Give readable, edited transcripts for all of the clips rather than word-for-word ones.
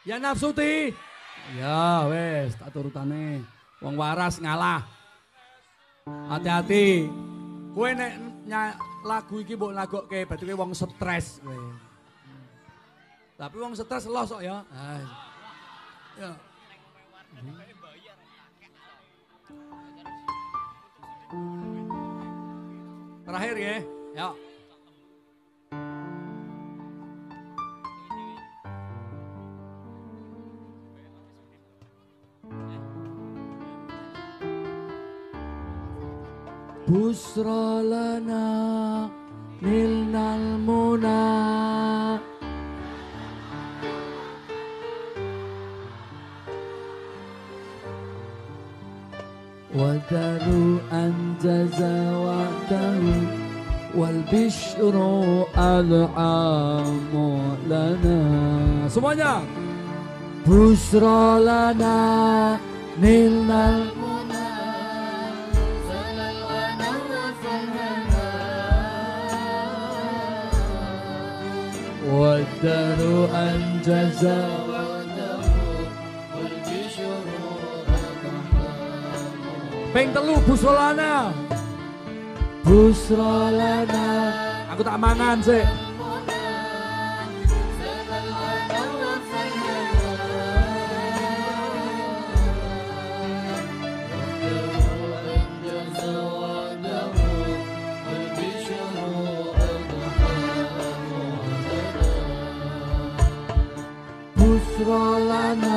Ya nafsuti. Ya wes tak turutane. Wong waras ngalah. Hati-hati. Kowe nek lagu iki mbok lagokke berarti kowe wong stres kowe. Tapi wong stres los kok ya. Ya. Terakhir ya. Ya. Busra lana nilnal muna wadaru anjaza wadaru wal bishru al'amu lana. Semuanya. Busra lana nilnal wadaru anjaza ping telu busrolana. Busrolana. Aku tak mangan sih. Busrolana.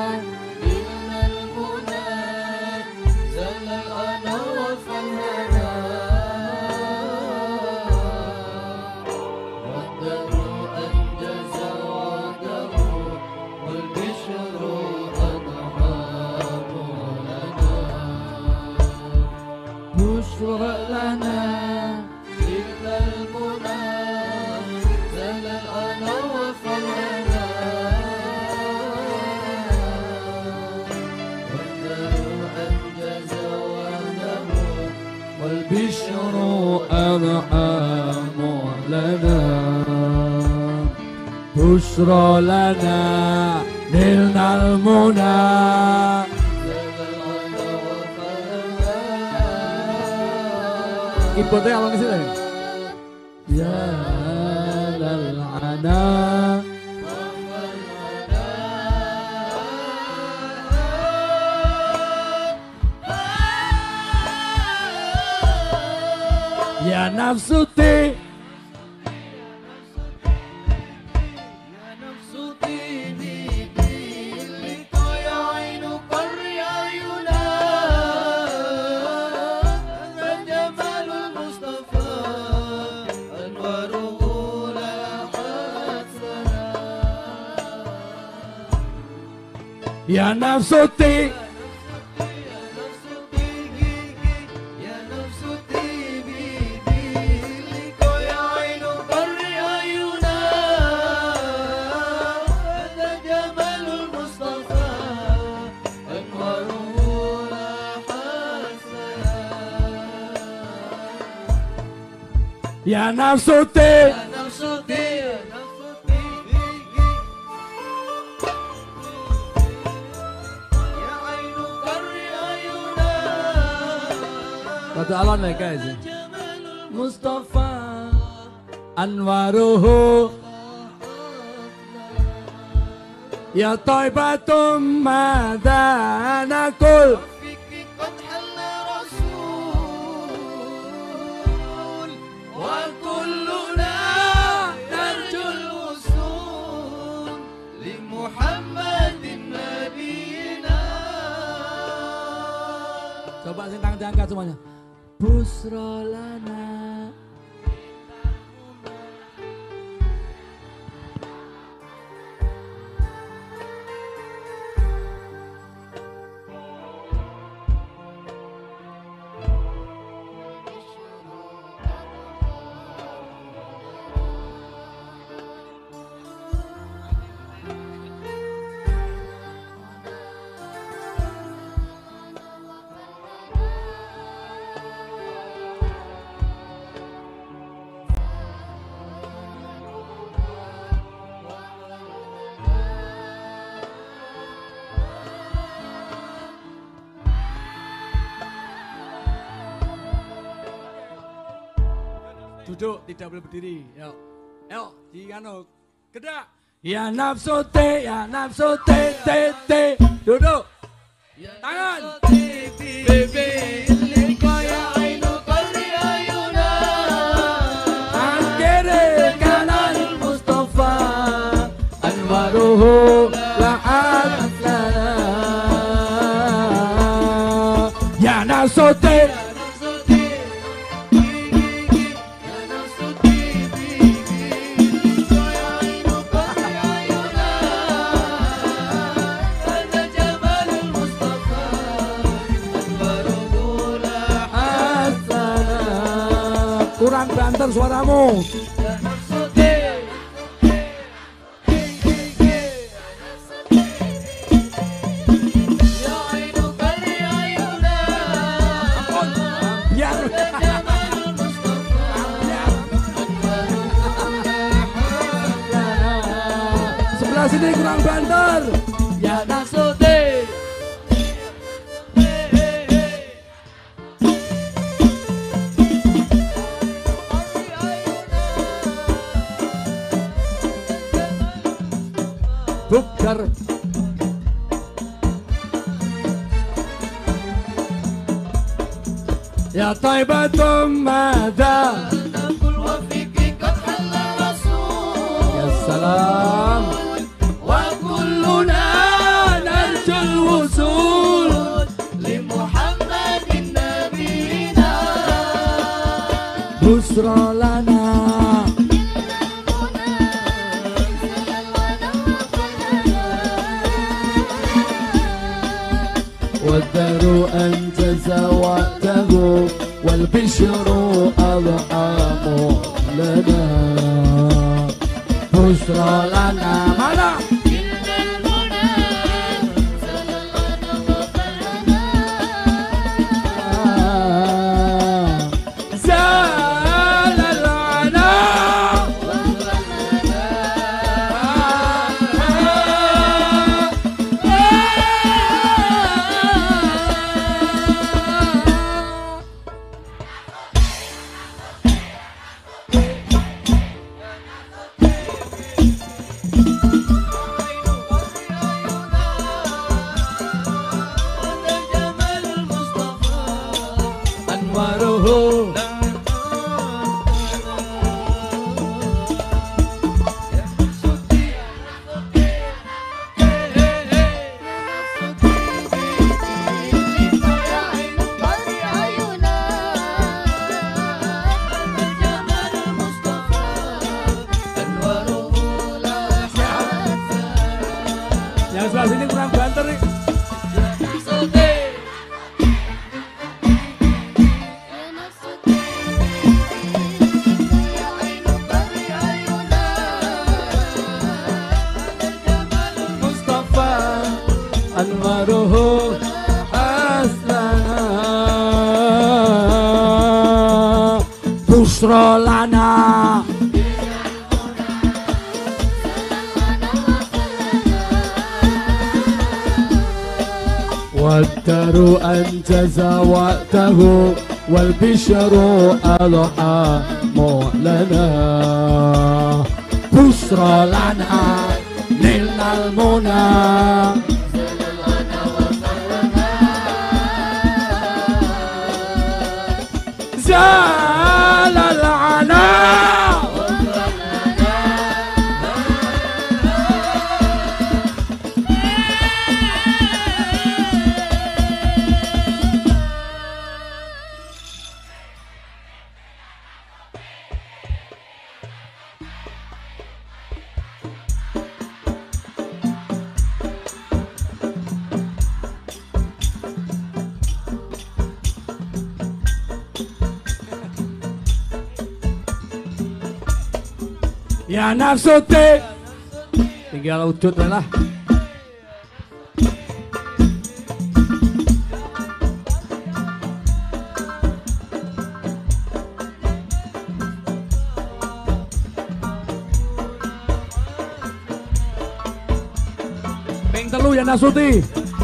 Busra lana nilnal muna. Ibote alon sini. Ya lal ana. Ya nafsuti. Ya nafsuti. Ya nafsuti. Kata Allah nih guys. Mustafa Anwaruhu ya taibatum madanakul wa kulluna narjul usul li Muhammadin nabiyina. Coba sing tangan diangkat semuanya. Busra lana. duduk, tidak boleh berdiri. Yuk, yuk, di kano, gedak. Ya nafsu te, te, duduk. Tangan. Baby, ya ainu qalbi ayuna. Kiri kanan Mustafa, anwaruhu la'at lana. Ya nafsu te. Kurang banter suaramu. Sebelah sini kurang banter. Ya nasuti. Bukar ya taibatum madha naqul wa fiki qad halla rasul ya salam wa kulluna narjul wusul li muhammadin nabiyina busra lana والدار أنت زوعته والبشر أضحام لنا بشرى لنا ماذا؟ Yang sebelah sini kurang banter nih. Mustafa anwaruhu aslana busra lana والدار أنت زوعته والبشر أضحام لنا بشرى لنا نلنا المنى زال العناء Ya nafsu te tinggal wujud lah. Ping telu ya nasuti.